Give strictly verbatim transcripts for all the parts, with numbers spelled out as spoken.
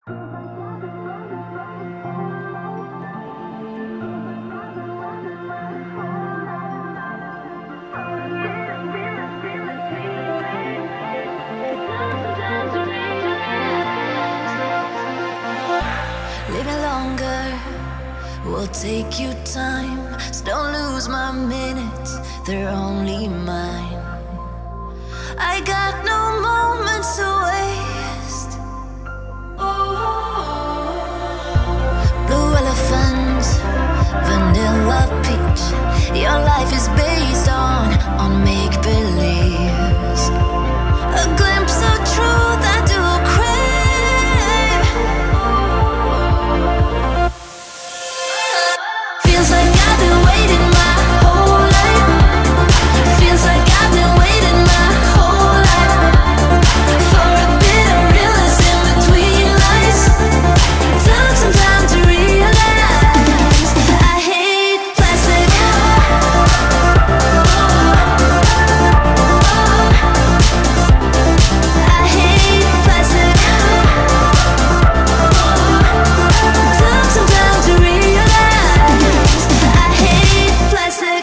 Living longer will take you time, so don't lose my minutes, they're only mine. I got no moments to waste. Blue elephant, vanilla peach, your life is based on, on make-believes. A glimpse of truth I do crave. Feels like I've been waiting my whole life. Feels like I've been waiting my whole life for a bit of realism between lies. Took some time to realize I hate plastic. I hate plastic. Took some time to realize I hate plastic.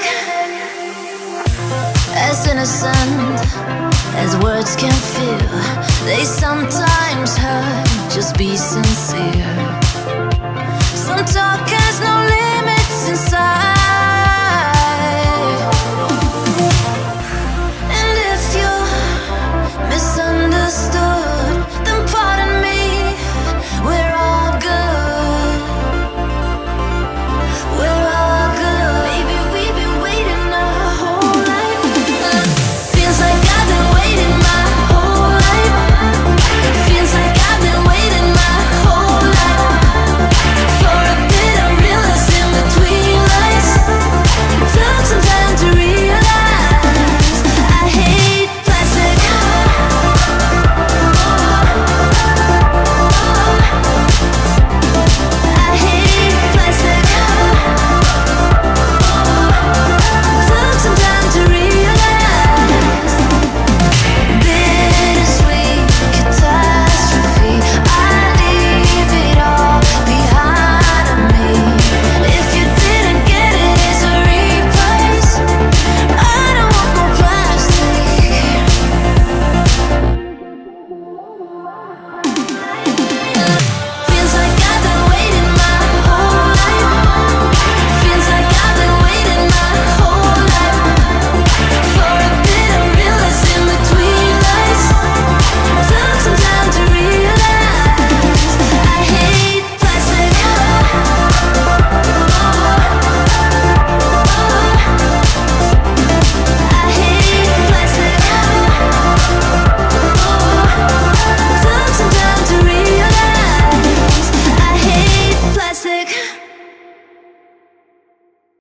As innocent as words can feel, they sometimes hurt, just be sincere. Some talk has no